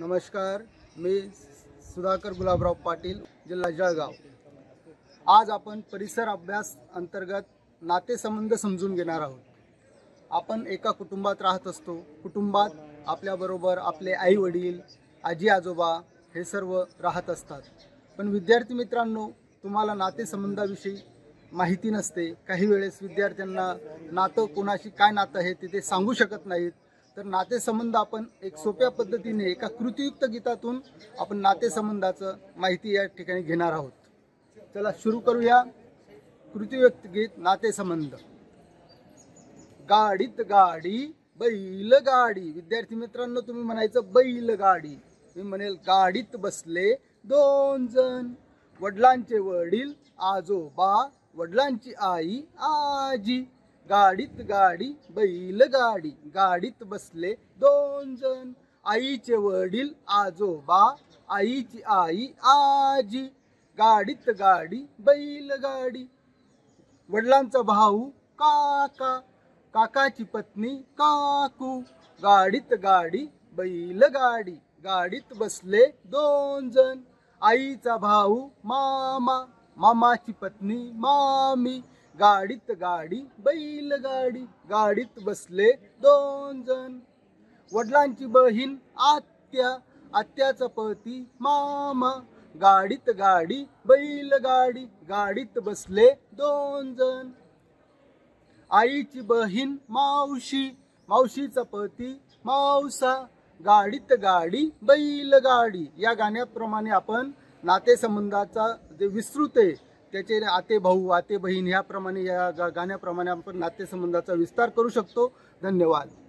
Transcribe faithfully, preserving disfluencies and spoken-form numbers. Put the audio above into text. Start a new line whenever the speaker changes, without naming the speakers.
नमस्कार, मी सुधाकर गुलाबराव पाटील, जिल्हा जळगाव। आज आपण परिसर अभ्यास अंतर्गत नातेसंबंध समजून घेणार आहोत। आपण एका कुटुंबात राहत असतो। कुटुंबात आपल्याबरोबर आपले आई वडील, आजी आजोबा हे सर्व राहत असतात। पण विद्यार्थी मित्रांनो, तुम्हाला नातेसंबंधाविषयी माहिती नसते। काही वेळेस विद्यार्थ्यांना नातं कोणाशी काय नातं आहे ते सांगू शकत नाहीत। तर नातेसंबंध आपण एक सोप्या पद्धतीने एका कृतीयुक्त गीतातून आपण नातेसंबंधाचं माहिती या ठिकाणी घेणार आहोत। चला सुरू करूया। कृतीयुक्त गीत नातेसंबंध। गाडीत गाडी बैल गाडी। विद्यार्थी मित्रांनो, तुम्ही म्हणायचं बैल गाडी, मी म्हणेल गाडीत बसले दोन जण। वडिलांचे वडील आजोबा, वडिलांची आई आजी। गाडीत गाडी बैल गाडी, गाडीत बसले दोन जण। आईचे वडील आजोबा, आईची आई आजी। गाडीत गाडी बैल गाडी। वडिलांचा भाऊ काका, काकाची पत्नी काकू। गाडीत गाडी बैल गाडी, गाडीत बसले दोन जण। आईचा भाऊ मामा, मामाची पत्नी मामी। गाडीत गाडी बैल गाडी, गाडीत बसले दोन जण। वडिलांची बहीण आत्या, आत्याचा पती मामा। गाडीत गाडी बैल गाडी, गाडीत बसले दोन जण। आईची बहीण मावशी, मावशीचा पती मावसा। गाडीत गाडी बैल गाडी। या गाण्याप्रमाणे आपण नातेसंबंधाचा जे विस्तृत आहे त्याचे आते भाऊ, आते बहीण याप्रमाणे या गाण्याप्रमाणे आपण नातेसंबंधाचा विस्तार करू शकतो। धन्यवाद।